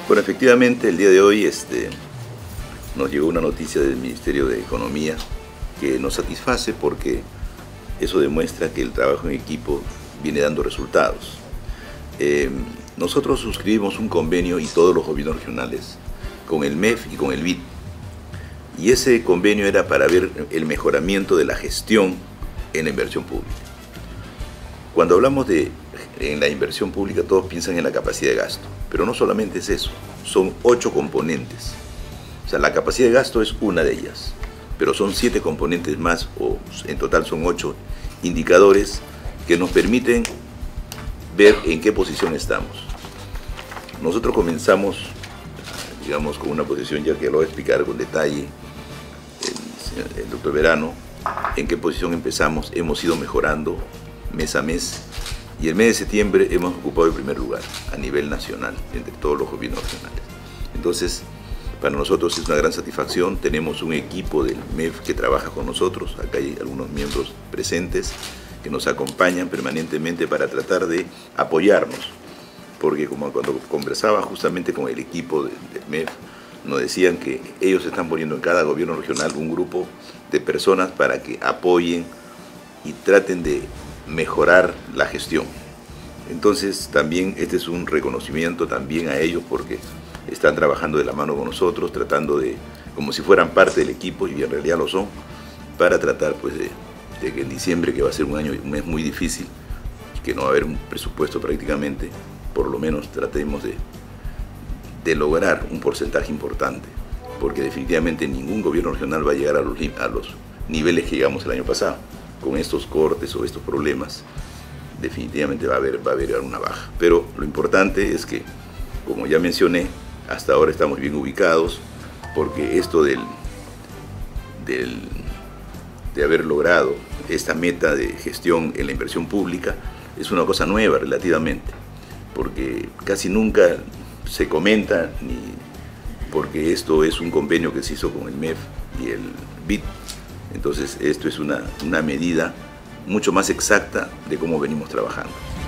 Bueno, efectivamente, el día de hoy nos llegó una noticia del Ministerio de Economía que nos satisface porque eso demuestra que el trabajo en equipo viene dando resultados. Nosotros suscribimos un convenio, y todos los gobiernos regionales, con el MEF y con el BID. Y ese convenio era para ver el mejoramiento de la gestión en la inversión pública. Cuando hablamos en la inversión pública, todos piensan en la capacidad de gasto, pero no solamente es eso, son 8 componentes. O sea, la capacidad de gasto es una de ellas, pero son 7 componentes más, o en total son 8 indicadores que nos permiten ver en qué posición estamos. Nosotros comenzamos, digamos, con una posición, ya que lo voy a explicar con detalle el doctor Verano, en qué posición empezamos. Hemos ido mejorando mes a mes, y el mes de septiembre hemos ocupado el primer lugar a nivel nacional entre todos los gobiernos regionales. Entonces, para nosotros es una gran satisfacción. Tenemos un equipo del MEF que trabaja con nosotros. Acá hay algunos miembros presentes que nos acompañan permanentemente para tratar de apoyarnos, porque como cuando conversaba justamente con el equipo del MEF, nos decían que ellos están poniendo en cada gobierno regional un grupo de personas para que apoyen y traten de mejorar la gestión. Entonces también este es un reconocimiento también a ellos, porque están trabajando de la mano con nosotros, tratando de, como si fueran parte del equipo, y en realidad lo son, para tratar pues de que en diciembre, que va a ser un mes muy difícil, que no va a haber un presupuesto prácticamente, por lo menos tratemos de lograr un porcentaje importante, porque definitivamente ningún gobierno regional va a llegar a los niveles que llegamos el año pasado. Con estos cortes o estos problemas, definitivamente va a haber una baja. Pero lo importante es que, como ya mencioné, hasta ahora estamos bien ubicados, porque esto de haber logrado esta meta de gestión en la inversión pública es una cosa nueva relativamente, porque casi nunca se comenta, porque esto es un convenio que se hizo con el MEF y el BID. Entonces esto es una medida mucho más exacta de cómo venimos trabajando.